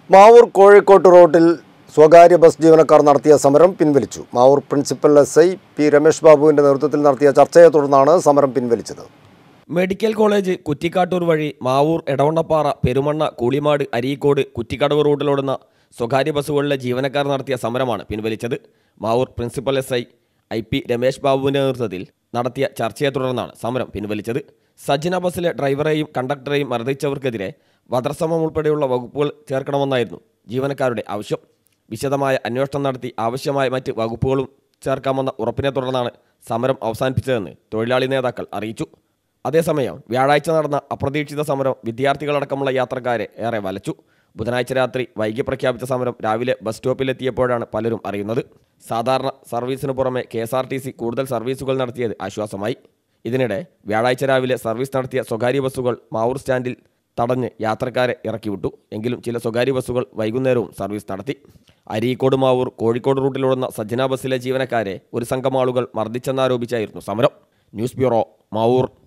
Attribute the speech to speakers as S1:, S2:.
S1: മാവൂർ കോഴിക്കോട്ട് റോഡിൽ സ്വകാര്യ ബസ് ജീവനക്കാർ നടത്തിയ സമരം പിൻവലിച്ചു. Mavoor principal SI. P. Ramesh ബാബുവിന്റെ നേതൃത്വത്തിൽ നടത്തിയ ചർച്ചയെ തുടർന്നാണ് സമരം പിൻവലിച്ചത്.
S2: മെഡിക്കൽ കോളേജ് കുറ്റിക്കാട്ടൂർ വഴി മാവൂർ, എടവണ്ണപ്പാറ, പെരുമണ്ണ, കൂളിമാട്, അരീക്കോട്, കുറ്റിക്കടവ് റൂട്ടിലോടുന്ന സ്വകാര്യ ബസ്സുകളിലെ ജീവനക്കാർ നടത്തിയ സമരമാണ് പിൻവലിച്ചത്. Mavoor principal SI. P. Ramesh ബാബുവിന്റെ നേതൃത്വത്തിൽ നടത്തിയ ചർച്ചയെ തുടർന്നാണ് സമരം പിൻവലിച്ചത്. സജ്ജന ബസ്സിലെ ഡ്രൈവറെയും കണ്ടക്ടറെയും മർദ്ദിച്ചവർക്കെതിരെ വധശ്രമം ഉൾപ്പെടെയുള്ള വകുപ്പുകൾ ചേർക്കണമെന്നായിരുന്നു ജീവനക്കാരുടെ ആവശ്യം. വിശദമായ അന്വേഷണം നടത്തി ആവശ്യമായ മറ്റ് വകുപ്പുകളും ചേർക്കാമെന്ന ഉറപ്പിനെ തുടർന്നാണ് സമരം അവസാനിപ്പിച്ചതെന്ന് തൊഴിലാളി നേതാക്കൾ അറിയിച്ചു. അതേസമയം വ്യാഴാഴ്ച നടന്ന അപ്രതീക്ഷിത സമരം വിദ്യാർത്ഥികളടക്കമുള്ള യാത്രക്കാരെ ഏറെ വലച്ചു. ബുധനാഴ്ച രാത്രി വൈകി പ്രഖ്യാപിച്ച സമരം രാവിലെ ബസ് സ്റ്റോപ്പിലെത്തിയപ്പോഴാണ് പലരും അറിയുന്നത്. സാധാരണ സർവീസിന് പുറമെ KSRTC കൂടുതൽ സർവീസുകൾ നടത്തിയത് ആശ്വാസമായി. ഇതിനിടെ വ്യാഴാഴ്ച രാവിലെ സർവീസ് നടത്തിയ സ്വകാര്യ ബസ്സുകൾ മാവൂർ സ്റ്റാൻഡിൽ തടഞ്ഞ് യാത്രക്കാരെ ഇറക്കിവിട്ടു. എങ്കിലും ചില സ്വകാര്യ ബസ്സുകൾ വൈകുന്നേരവും സർവീസ് നടത്തി. അരീക്കോട് മാവൂർ കോഴിക്കോട് റൂട്ടിലോടുന്ന സജ്ജന ബസ്സിലെ ജീവനക്കാരെ ഒരു സംഘം ആളുകൾ മർദ്ദിച്ചെന്നാരോപിച്ചായിരുന്നു സമരം. News bureau, Mavoor.